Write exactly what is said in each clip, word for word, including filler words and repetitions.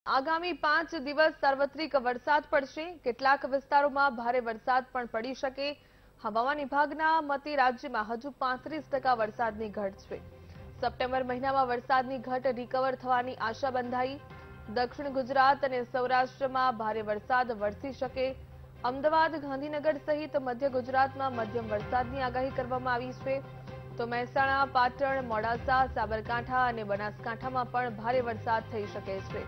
આગામી પાંચ દિવસ સાર્વત્રિક વરસાદ પડશે। કેટલાક વિસ્તારોમાં ભારે વરસાદ પણ પડી શકે। હવામાન વિભાગના મતે રાજ્યમાં હજુ પાંત્રીસ ટકા વરસાદની ઘટ છે। સપ્ટેમ્બર મહિનામાં વરસાદની ઘટ રિકવર થવાની આશા બંધાઈ। દક્ષિણ ગુજરાત અને સૌરાષ્ટ્રમાં ભારે વરસાદ વરસી શકે। અમદાવાદ, ગાંધીનગર સહિત મધ્ય ગુજરાતમાં મધ્યમ વરસાદની આગાહી કરવામાં આવી છે। તો મહેસાણા, પાટણ, મોડાસા, સાબરકાંઠા અને બનાસકાંઠામાં પણ ભારે વરસાદ થઈ શકે છે।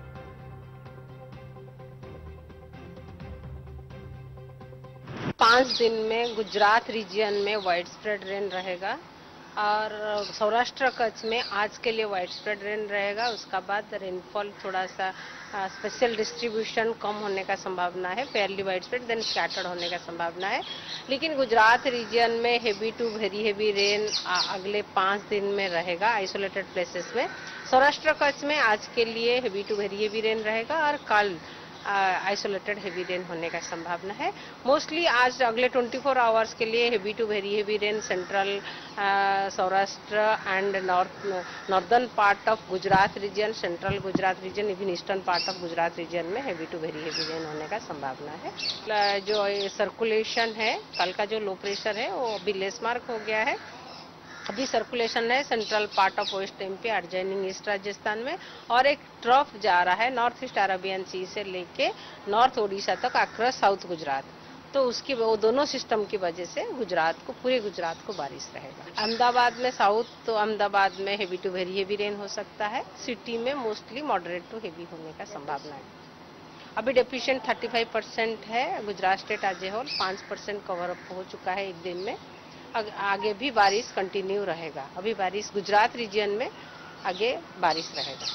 पाँच दिन में गुजरात रीजन में वाइड स्प्रेड रेन रहेगा और सौराष्ट्र कच्छ में आज के लिए वाइड स्प्रेड रेन रहेगा। उसका बाद रेनफॉल थोड़ा सा स्पेशल डिस्ट्रीब्यूशन कम होने का संभावना है, fairly wide spread then scattered होने का संभावना है। लेकिन गुजरात रीजन में heavy to very heavy rain अगले पाँच दिन में रहेगा आइसोलेटेड प्लेसेस में। सौराष्ट्र कच्छ में आज के लिए heavy to very heavy rain रहेगा और कल आइसोलेटेड हेवी रेन होने का संभावना है। मोस्टली आज अगले चौबीस आवर्स के लिए heavy to very heavy rain central Saurashtra and north northern part of Gujarat region, central Gujarat region, even eastern part of Gujarat region में heavy to very heavy rain होने का संभावना है। जो सर्कुलेशन है, कल का जो लो प्रेशर है वो अभी लेस मार्क हो गया है। अभी सर्कुलेशन है central part of west MP, adjoining east Rajasthan में, और एक ट्रफ जा रहा है नॉर्थ ईस्ट अरेबियन सी से लेके नॉर्थ ओडिशा तक अक्रॉस साउथ गुजरात। तो उसकी वो दोनों सिस्टम की वजह से गुजरात को पूरे गुजरात को बारिश रहेगा। अहमदाबाद में साउथ तो अहमदाबाद में heavy to very heavy rain हो सकता है। सिटी में मोस्टली मॉडरेट टू हेवी होने का संभावना है। अभी डेफिशिएंट पैंतीस परसेंट है। Gujarat state as a whole पाँच परसेंट कवर अप हो चुका है एक दिन में। आगे भी बारिश कंटिन्यू रहेगा। अभी बारिश गुजरात रीजन में आगे बारिश रहेगा।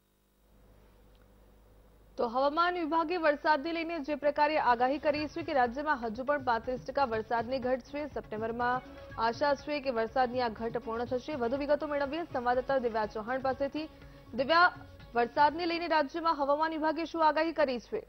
तो हवामान विभागे वरसादने लईने जे प्रकारे आगाही करी छे कि राज्यमां हजू पण पैंतीस टका वरसादनी घट छे। सप्टेम्बरमां आशा छे कि वरसादनी आ घट पूर्ण थशे। વધુ વિગતો મેળવીએ સંવાદદાતા દિવ્યા ચૌહાણ પાસેથી। દિવ્યા, વરસાદને લઈને રાજ્યમાં હવામાન વિભાગે શું આગાહી કરી છે?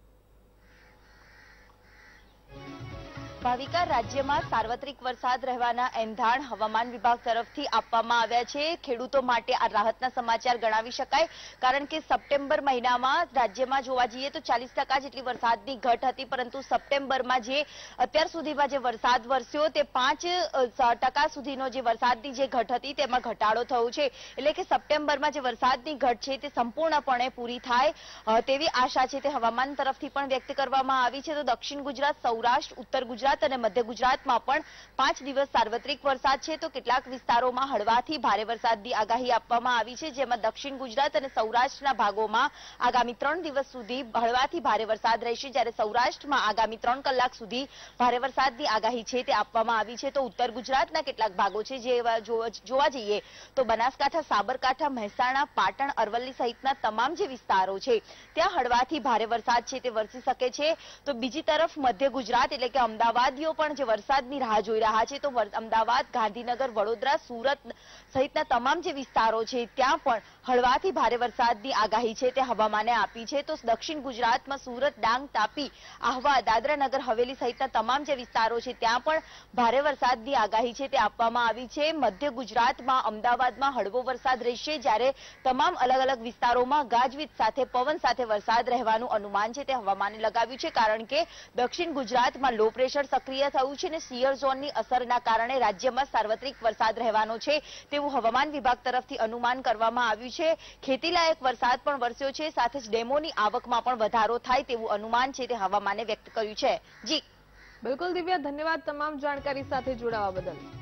ભાવિકા, રાજ્યમાં સાર્વત્રિક વરસાદ રહેવાના એંધાણ હવામાન વિભાગ તરફથી આપવામાં આવ્યા છે। ખેડૂતો માટે આ રાહતના સમાચાર ગણાવી શકાય, કારણ કે સપ્ટેમ્બર મહિનામાં રાજ્યમાં જોવા જઈએ તો ચાલીસ ટકા જેટલી વરસાદની ઘટ હતી, પરંતુ સપ્ટેમ્બરમાં જે અત્યાર સુધીમાં જે વરસાદ વરસ્યો તે પાંચ ટકા સુધીનો જે વરસાદની જે ઘટ હતી તેમાં ઘટાડો થયો છે। એટલે કે સપ્ટેમ્બરમાં જે વરસાદની ઘટ છે તે સંપૂર્ણપણે પૂરી થાય તેવી આશા છે તે હવામાન તરફથી પણ વ્યક્ત કરવામાં આવી છે। તો દક્ષિણ ગુજરાત, સૌરાષ્ટ્ર, ઉત્તર ગુજરાત અને મધ્ય ગુજરાતમાં પણ પાંચ દિવસ સાર્વત્રિક વરસાદ છે। તો કેટલાક વિસ્તારોમાં હળવાથી ભારે વરસાદની આગાહી આપવામાં આવી છે, જેમાં દક્ષિણ ગુજરાત અને સૌરાષ્ટ્રના ભાગોમાં આગામી ત્રણ દિવસ સુધી હળવાથી ભારે વરસાદ રહેશે, જ્યારે સૌરાષ્ટ્રમાં આગામી ત્રણ કલાક સુધી ભારે વરસાદની આગાહી છે તે આપવામાં આવી છે। તો ઉત્તર ગુજરાતના કેટલાક ભાગો છે જે જોવા જઈએ તો બનાસકાંઠા, સાબરકાંઠા, મહેસાણા, પાટણ, અરવલ્લી સહિતના તમામ જે વિસ્તારો છે ત્યાં હળવાથી ભારે વરસાદ છે તે વરસી શકે છે। તો બીજી તરફ મધ્ય ગુજરાત એટલે કે અમદાવાદ પણ જે વરસાદની રાહ જોઈ રહ્યા છે, તો અમદાવાદ, ગાંધીનગર, વડોદરા, સુરત સહિતના તમામ જે વિસ્તારો છે ત્યાં પણ હળવાથી ભારે વરસાદની આગાહી છે તે હવામાને આપી છે। તો દક્ષિણ ગુજરાતમાં સુરત, ડાંગ, તાપી, આહવા, દાદરા નગર હવેલી સહિતના તમામ જે વિસ્તારો છે ત્યાં પણ ભારે વરસાદની આગાહી છે તે આપવામાં આવી છે। મધ્ય ગુજરાતમાં અમદાવાદમાં હળવો વરસાદ રહેશે, જ્યારે તમામ અલગ અલગ વિસ્તારોમાં ગાજવીજ સાથે પવન સાથે વરસાદ રહેવાનું અનુમાન છે તે હવામાને લગાવ્યું છે, કારણ કે દક્ષિણ ગુજરાતમાં લો પ્રેશર સક્રિય થયું છે અને સિયર ઝોનની અસરના કારણે રાજ્યમાં સાર્વત્રિક વરસાદ રહેવાનો છે તેવું હવામાન વિભાગ તરફથી અનુમાન કરવામાં આવ્યું છે। ખેતીલાયક વરસાદ પણ વરસ્યો છે, સાથે જ ડેમોની આવકમાં પણ વધારો થાય તેવું અનુમાન છે તે હવામાને વ્યક્ત કર્યું છે। જી બિલકુલ દિવ્યા, ધન્યવાદ તમામ જાણકારી સાથે જોડાવા બદલ।